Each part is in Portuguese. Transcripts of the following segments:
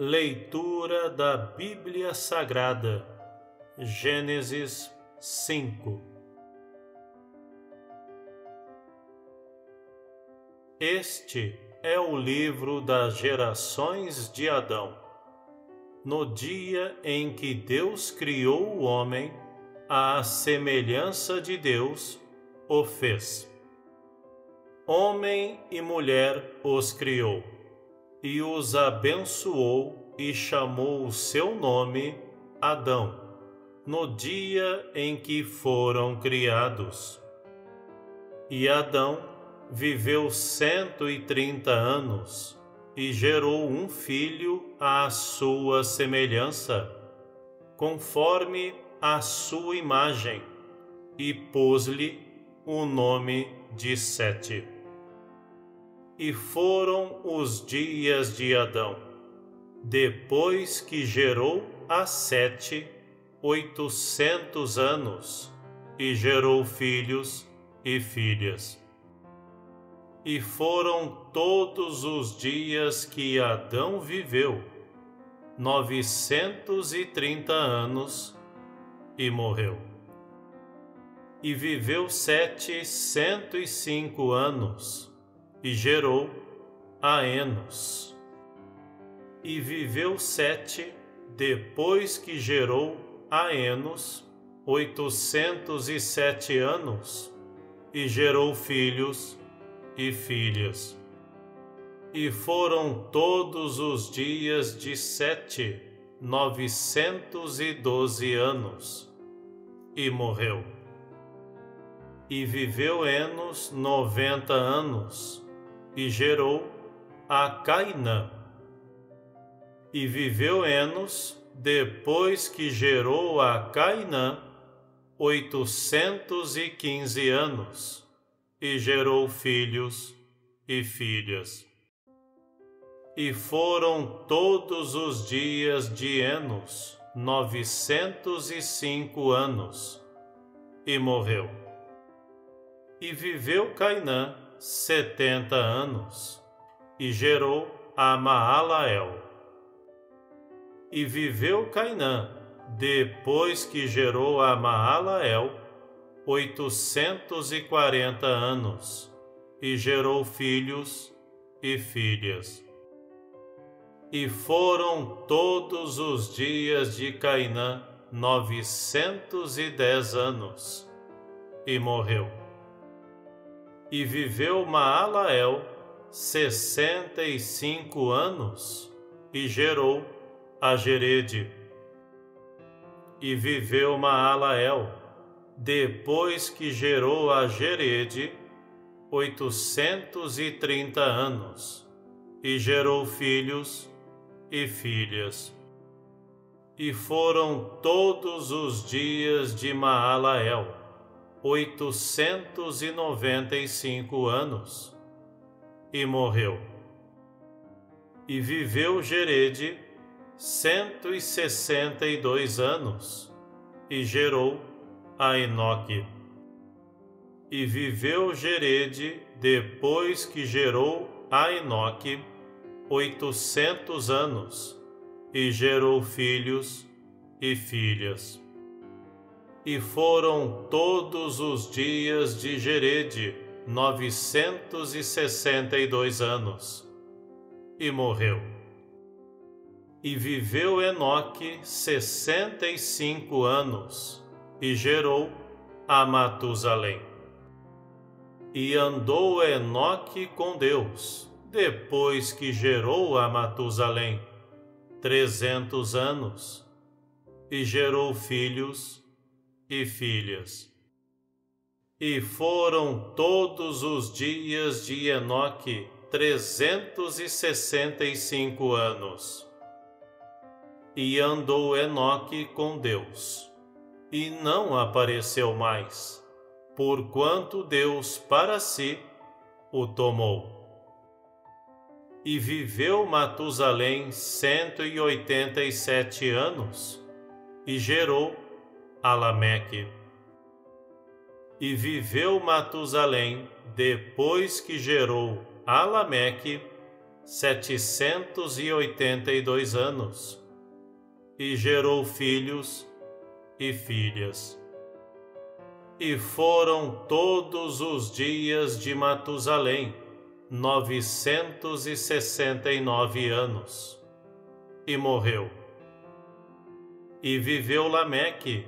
Leitura da Bíblia Sagrada, Gênesis 5. Este é o livro das gerações de Adão. No dia em que Deus criou o homem, à semelhança de Deus, o fez. Homem e mulher os criou, e os abençoou e chamou o seu nome Adão, no dia em que foram criados. E Adão viveu 130 anos e gerou um filho à sua semelhança, conforme a sua imagem, e pôs-lhe o nome de Sete. E foram os dias de Adão, depois que gerou a Sete, 800 anos, e gerou filhos e filhas. E foram todos os dias que Adão viveu, 930 anos, e morreu. E viveu Sete 105 anos, e gerou a Enos. E viveu Sete, depois que gerou a Enos, 807 anos, e gerou filhos e filhas. E foram todos os dias de Sete 912 anos, e morreu. E viveu Enos 90 anos, e gerou a Cainã. E viveu Enos, depois que gerou a Cainã, 815 anos, e gerou filhos e filhas. E foram todos os dias de Enos 905 anos, e morreu. E viveu Cainã 70 anos, e gerou a Maalael. E viveu Cainã, depois que gerou a Maalael, 840 anos, e gerou filhos e filhas. E foram todos os dias de Cainã 910 anos, e morreu. E viveu Maalael 65 anos, e gerou a Jerede. E viveu Maalael, depois que gerou a Jerede, 830 anos, e gerou filhos e filhas. E foram todos os dias de Maalael 895 anos, e morreu. E viveu Jerede 162 anos, e gerou a Enoque. E viveu Jerede, depois que gerou a Enoque, 800 anos, e gerou filhos e filhas. E foram todos os dias de Jerede 962 anos, e morreu. E viveu Enoque 65 anos, e gerou a Matusalém. E andou Enoque com Deus, depois que gerou a Matusalém, 300 anos, e gerou filhos e filhas. E foram todos os dias de Enoque 365 anos. E andou Enoque com Deus, e não apareceu mais, porquanto Deus para si o tomou. E viveu Matusalém 187 anos, e gerou a Lameque. E viveu Matusalém, depois que gerou a Lameque, 782 anos, e gerou filhos e filhas. E foram todos os dias de Matusalém 969 anos, e morreu. E viveu Lameque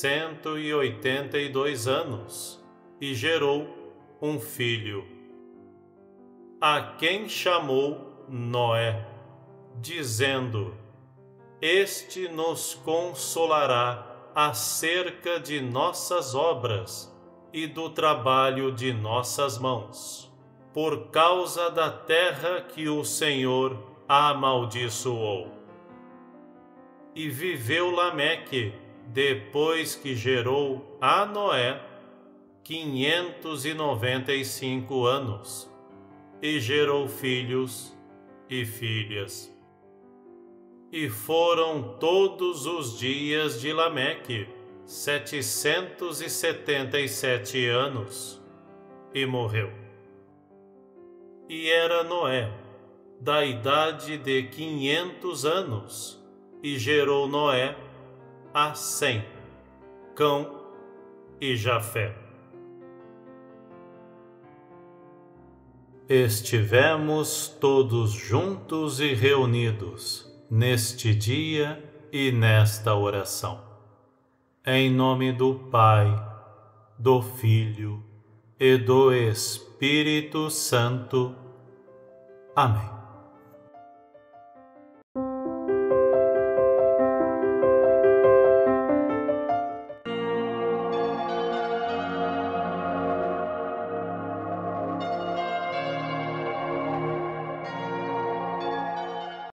182 anos, e gerou um filho, a quem chamou Noé, dizendo: Este nos consolará acerca de nossas obras e do trabalho de nossas mãos, por causa da terra que o Senhor amaldiçoou. E viveu Lameque, depois que gerou a Noé, 595 anos, e gerou filhos e filhas. E foram todos os dias de Lameque 777 anos, e morreu. E era Noé da idade de 500 anos, e gerou Noé a Sem, Cão e Jafé. Estivemos todos juntos e reunidos neste dia e nesta oração. Em nome do Pai, do Filho e do Espírito Santo. Amém.